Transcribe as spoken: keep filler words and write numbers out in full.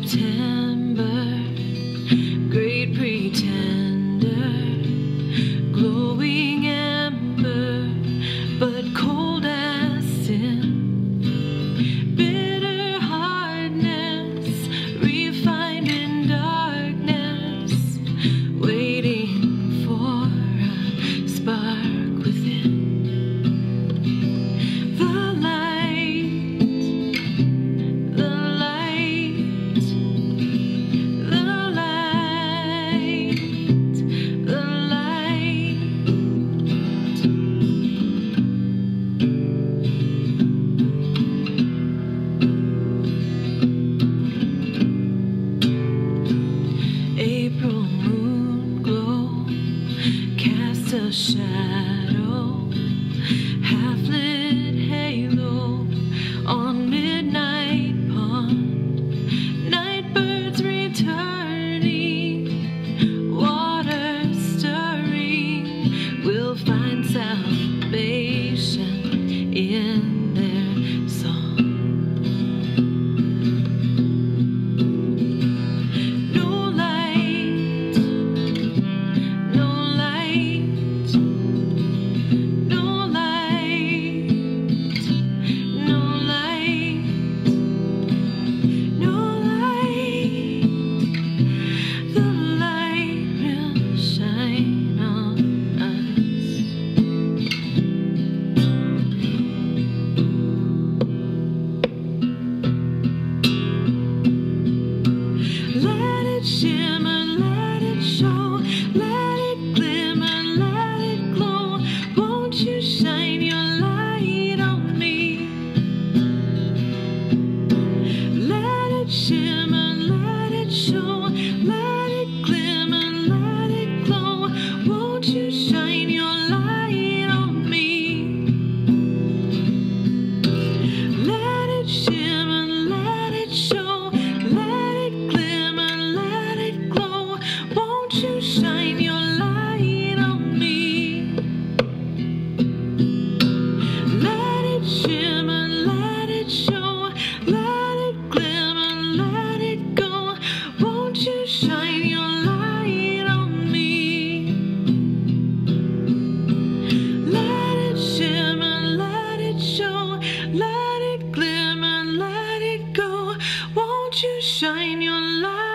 September, great pretender, glowing ember, but cold as sin, bitter hardness, refined in darkness, waiting for a spark within. April moonglow, cast a shadow, half-lit halo on midnight pond. Night birds returning, water stirring, will find salvation in their song. Shimmer, let it show, let it glimmer, let it glow. Won't you shine your light on me? Let it shimmer, let it show, let it glimmer, let it glow. Won't you shine your light on me? Let it shimmer, let it show, let it glimmer, won't you shine your light on me? Let it shimmer, let it show, let it glimmer, let it go. Won't you shine your light on me? Let it shimmer, let it show, let it glimmer, let it go. Won't you shine your light?